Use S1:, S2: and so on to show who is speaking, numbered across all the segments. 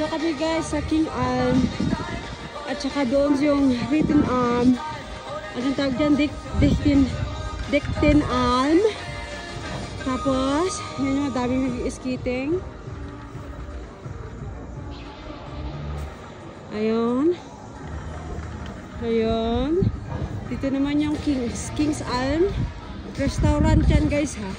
S1: Dito kami guys sa King Alm. At saka doon yung Written Alm. Anong tawag dyan? Dictin Alm. Tapos, yun yung daming skating. Ayun. Ayun. Dito naman yung King's Alm. Restaurant yan guys ha.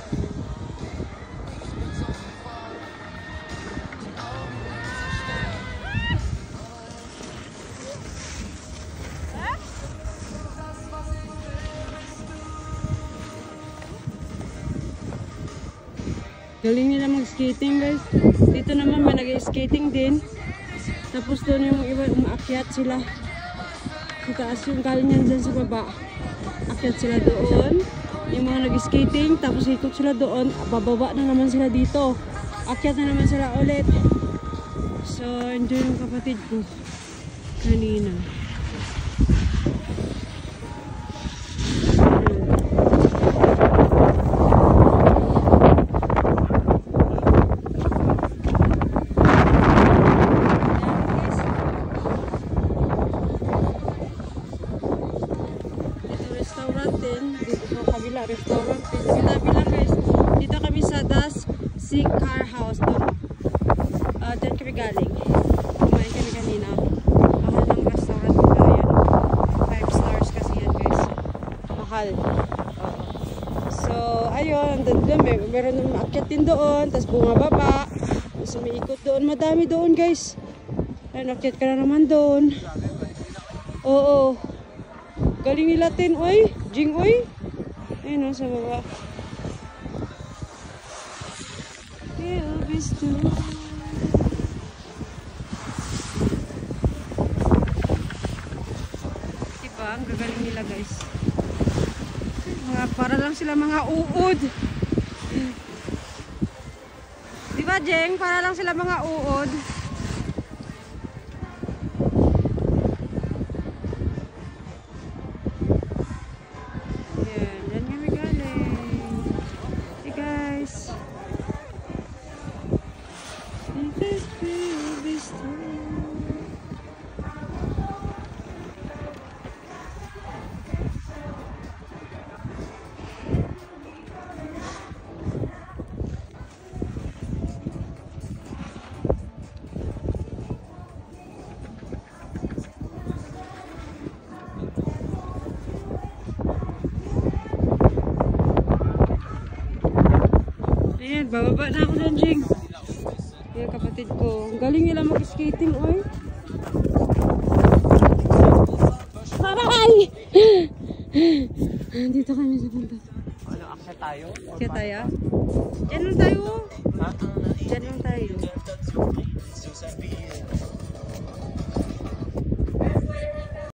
S1: Galing nila mag-skating guys. Dito naman may nag-skating din. Tapos doon yung iba umaakyat sila. Sa taas yung galing yan dyan sa baba. Akyat sila doon. Yung mga nag-skating. Tapos ikot sila doon. Bababa na naman sila dito. Akyat na naman sila ulit. So enjoy yung kapatid ko kanina. Restaurant din. Sinabi lang guys, dito kami sa Das Sea Car House doon. Diyan kami galing. Kumain kami kanina. Mahal ng restaurant nila yan. 5 stars kasi yan guys. Mahal. So, ayun. Meron nang maakyat din doon. Tapos bumababa. Tapos umiikot doon. Madami doon guys. Ayun, akyat ka na naman doon. Oo. Galing nila tin, oy. Jing, oy. Ayun o, sa baba. Diba? Ang gagaling nila guys. Para lang sila mga uod. Diba Jeng? Para lang sila mga uod. Ayan, bababa na ako dyan, Jing. Ayan, kapatid ko. Ang galing nila mag-skating, oy. Aray! Dito kami sa punta.
S2: Ano, akyat tayo?
S1: Akyat tayo? Diyan lang tayo. Ha? Diyan lang tayo.